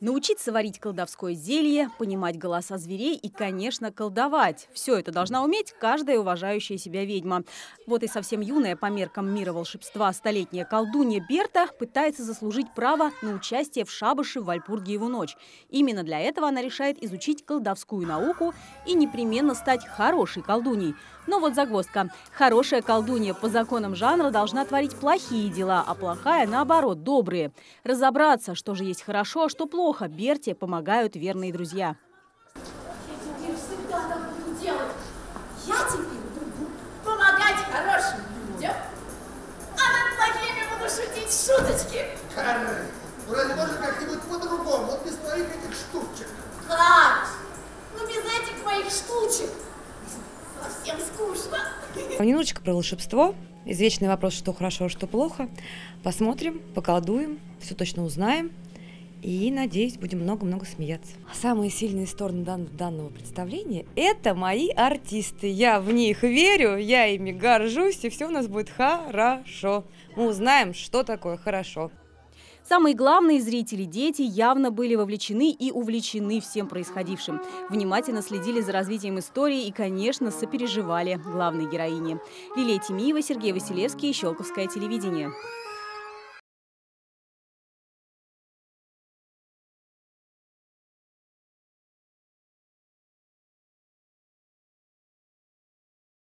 Научиться варить колдовское зелье, понимать голоса зверей и, конечно, колдовать. Все это должна уметь каждая уважающая себя ведьма. Вот и совсем юная по меркам мира волшебства столетняя колдунья Берта пытается заслужить право на участие в шабаше в Вальпургиеву ночь. Именно для этого она решает изучить колдовскую науку и непременно стать хорошей колдуньей. Но вот загвоздка. Хорошая колдунья по законам жанра должна творить плохие дела, а плохая, наоборот, добрые. Разобраться, что же есть хорошо, а что плохо, Берте помогают верные друзья. Я теперь всегда так буду делать. Я теперь буду помогать хорошим людям, а над плохими буду шутить шуточки. Карен, ну разве можно как-нибудь по-другому, вот без твоих этих штучек? Как? Ну без этих моих штучек совсем скучно. Немножечко про волшебство. Извечный вопрос, что хорошо, что плохо. Посмотрим, поколдуем, все точно узнаем. И, надеюсь, будем много-много смеяться. Самые сильные стороны данного представления – это мои артисты. Я в них верю, я ими горжусь, и все у нас будет хорошо. Мы узнаем, что такое хорошо. Самые главные зрители, дети, явно были вовлечены и увлечены всем происходившим. Внимательно следили за развитием истории и, конечно, сопереживали главной героине. Лилия Тимиева, Сергей Василевский, Щелковское телевидение.